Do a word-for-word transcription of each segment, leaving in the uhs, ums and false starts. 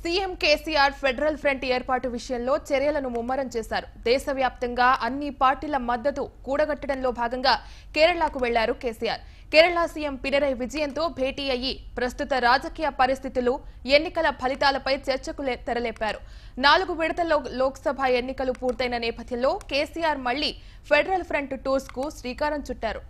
CM KCR federal front ఏర్పాటు విషయంలో చర్యలను ముమ్మరం చేశారు. దేశవ్యాప్తంగా అన్ని పార్టీల మద్దతు కూడగట్టడంలో భాగంగా కేరళకు వెళ్లారు కేసీఆర్. కేరళ సీఎం పినరై విజయన్తో భేటీ అయ్యి ప్రస్తుత రాజకీయ పరిస్థితులు, ఎన్నికల ఫలితాలపై చర్చకు తెరలేపారు. నాలుగు విడతల్లో లోక్సభ ఎన్నికలు పూర్తయిన నేపథ్యంలో కేసీఆర్ మళ్లీ ఫెడరల్ ఫ్రంట్ టూర్స్ కు శ్రీకారం చుట్టారు.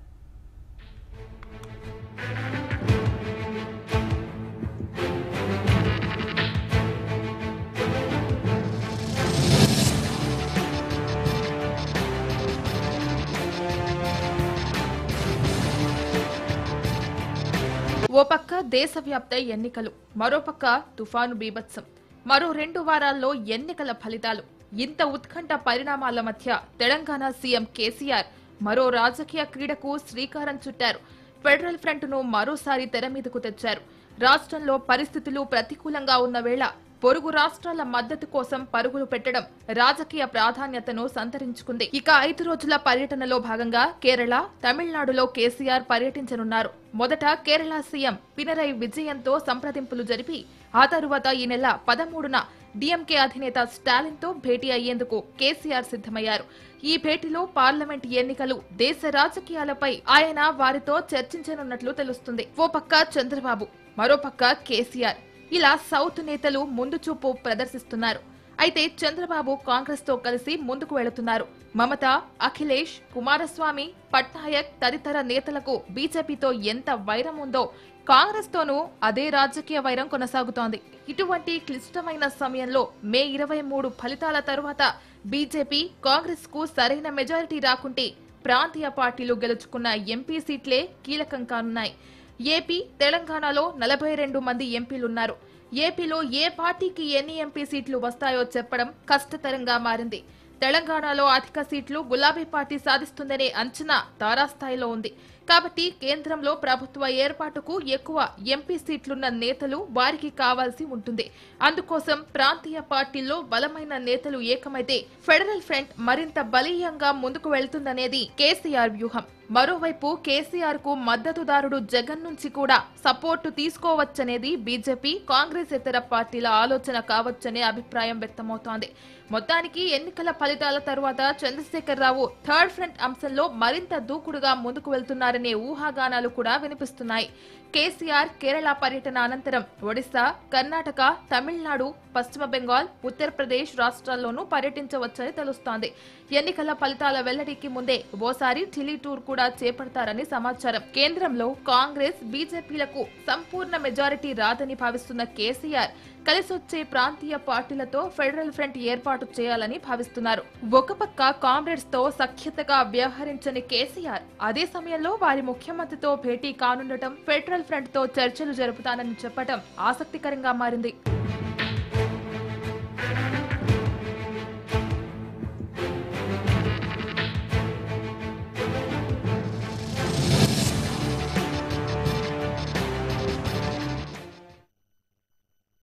ఓ పక్క దేశవ్యాప్త ఎన్నికలు, మరోపక్క తుఫాను బీభత్సం, మరో రెండు వారాల్లో ఎన్నికల ఫలితాలు. ఇంత ఉత్కంఠ పరిణామాల మధ్య తెలంగాణ సీఎం కేసీఆర్ మరో రాజకీయ క్రీడకు శ్రీకారం చుట్టారు. ఫెడరల్ ఫ్రంట్ ను మరోసారి తెర మీదకు తెచ్చారు. రాష్ట్రంలో పరిస్థితులు ప్రతికూలంగా ఉన్న వేళ పొరుగు రాష్ట్రాల మద్దతు కోసం పరుగులు పెట్టడం రాజకీయ ప్రాధాన్యతను సంతరించుకుంది. ఇక ఐదు రోజుల పర్యటనలో భాగంగా కేరళ, తమిళనాడులో కేసీఆర్ పర్యటించనున్నారు. మొదట కేరళ సీఎం పినరై విజయన్తో సంప్రదింపులు జరిపి ఆ తరువాత ఈ నెల పదమూడున డీఎంకే అధినేత స్టాలిన్ తో భేటీ అయ్యేందుకు కేసీఆర్ సిద్ధమయ్యారు. ఈ భేటీలో పార్లమెంట్ ఎన్నికలు, దేశ రాజకీయాలపై ఆయన వారితో చర్చించనున్నట్లు తెలుస్తుంది. ఓ పక్క చంద్రబాబు, మరోపక్క కేసీఆర్, ఇలా సౌత్ నేతలు ముందు చూపు ప్రదర్శిస్తున్నారు. అయితే చంద్రబాబు కాంగ్రెస్ తో కలిసి ముందుకు వెళుతున్నారు. మమత, అఖిలేష్, కుమారస్వామి, పట్నాయక్ తదితర నేతలకు బీజేపీతో ఎంత వైరం ఉందో కాంగ్రెస్ తోనూ అదే రాజకీయ వైరం కొనసాగుతోంది. ఇటువంటి క్లిష్టమైన సమయంలో మే ఇరవై మూడు ఫలితాల తరువాత బీజేపీ, కాంగ్రెస్ కు సరైన మెజారిటీ రాకుంటే ప్రాంతీయ పార్టీలు గెలుచుకున్న ఎంపీ సీట్లే కీలకం కానున్నాయి. ఏపీ, తెలంగాణలో నలభై రెండు మంది ఎంపీలున్నారు. ఏపీలో ఏ పార్టీకి ఎన్ని ఎంపీ సీట్లు వస్తాయో చెప్పడం కష్టతరంగా మారింది. తెలంగాణలో అధిక సీట్లు గులాబీ పార్టీ సాధిస్తుందనే అంచనా తారాస్థాయిలో ఉంది. కాబట్టి కేంద్రంలో ప్రభుత్వ ఏర్పాటుకు ఎక్కువ ఎంపీ సీట్లున్న నేతలు వారికి కావాల్సి ఉంటుంది. అందుకోసం ప్రాంతీయ పార్టీల్లో బలమైన నేతలు ఏకమైతే ఫెడరల్ ఫ్రంట్ మరింత బలీయంగా ముందుకు వెళ్తుందనేది కేసీఆర్ వ్యూహం. మరోవైపు కేసీఆర్ కు మద్దతుదారుడు జగన్ నుంచి కూడా సపోర్టు తీసుకోవచ్చనేది బీజేపీ, కాంగ్రెస్ ఇతర పార్టీల ఆలోచన కావచ్చనే అభిప్రాయం వ్యక్తమవుతోంది. మొత్తానికి ఎన్నికల ఫలితాల తరువాత చంద్రశేఖర్ రావు థర్డ్ ఫ్రంట్ అంశంలో మరింత దూకుడుగా ముందుకు వెళ్తున్నారనే ఊహాగానాలు కూడా వినిపిస్తున్నాయి. కేసీఆర్ కేరళ పర్యటన అనంతరం ఒడిశా, కర్ణాటక, తమిళనాడు, పశ్చిమ బెంగాల్, ఉత్తరప్రదేశ్ రాష్ట్రాల్లోనూ పర్యటించవచ్చని తెలుస్తోంది. ఎన్నికల ఫలితాల వెల్లడికి ముందే ఓసారి ఢిల్లీ టూర్ కూడా చేపడతారని సమాచారం. కేంద్రంలో కాంగ్రెస్, బీజేపీలకు సంపూర్ణ మెజారిటీ రాదని భావిస్తున్న కేసీఆర్ కలిసొచ్చే ప్రాంతీయ పార్టీలతో ఫెడరల్ ఫ్రంట్ ఏర్పాటు చేయాలని భావిస్తున్నారు. ఒక పక్క కాంగ్రెస్ తో సఖ్యతగా వ్యవహరించని కేసీఆర్ అదే సమయంలో వారి ముఖ్యమంత్రితో భేటీ కానుండటం, ఫెడరల్ ఫ్రంట్ తో చర్చలు జరుపుతానని చెప్పడం ఆసక్తికరంగా మారింది.